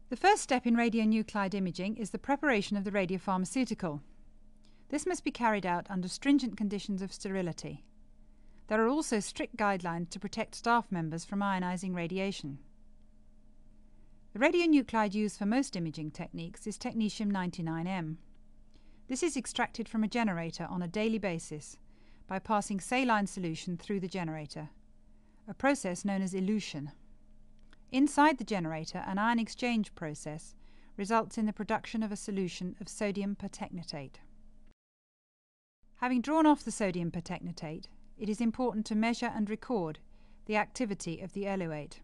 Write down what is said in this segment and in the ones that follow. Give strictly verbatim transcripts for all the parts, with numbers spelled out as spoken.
The first step in radionuclide imaging is the preparation of the radiopharmaceutical. This must be carried out under stringent conditions of sterility. There are also strict guidelines to protect staff members from ionizing radiation. The radionuclide used for most imaging techniques is technetium ninety-nine M. This is extracted from a generator on a daily basis by passing saline solution through the generator, a process known as elution. Inside the generator, an ion exchange process results in the production of a solution of sodium pertechnetate. Having drawn off the sodium pertechnetate, it is important to measure and record the activity of the eluate.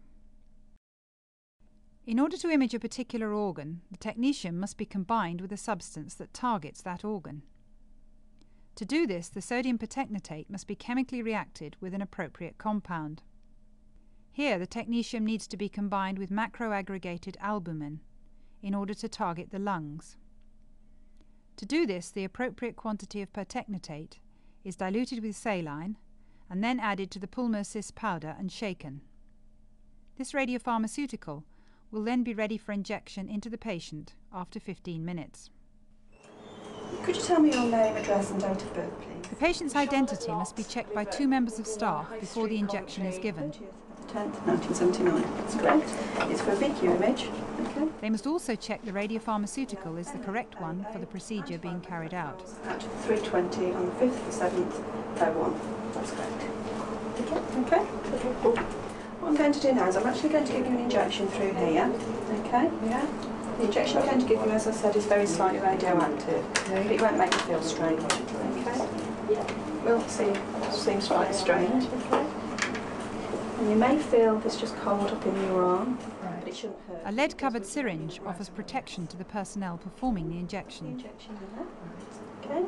In order to image a particular organ, the technetium must be combined with a substance that targets that organ. To do this, the sodium pertechnetate must be chemically reacted with an appropriate compound. Here, the technetium needs to be combined with macroaggregated albumin in order to target the lungs. To do this, the appropriate quantity of pertechnetate is diluted with saline and then added to the pulmocys powder and shaken. This radiopharmaceutical will then be ready for injection into the patient after fifteen minutes. Could you tell me your name, address and date of birth, please? The patient's identity must be checked by two members of staff before the injection is given. tenth, nineteen seventy-nine. That's correct. It's for a V Q image. Okay. They must also check the radiopharmaceutical is the correct one for the procedure being carried out. At three twenty on the fifth of the seventh, oh one. That's correct. Okay. Okay. What I'm going to do now is I'm actually going to give you an injection through here. Okay. Yeah. The injection I'm going to give you, as I said, is very slightly radioactive. But it won't make you feel strange. Okay. Yeah. We'll see. Seems slightly strange. Okay. And you may feel this just cold up in your arm, but it shouldn't hurt. A lead-covered syringe offers protection to the personnel performing the injection. The injection in there. Okay.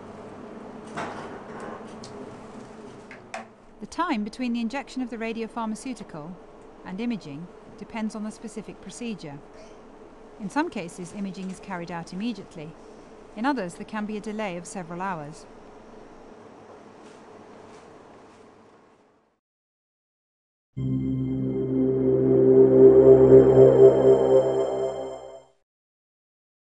The time between the injection of the radiopharmaceutical and imaging depends on the specific procedure. In some cases, imaging is carried out immediately. In others, there can be a delay of several hours. Mm-hmm.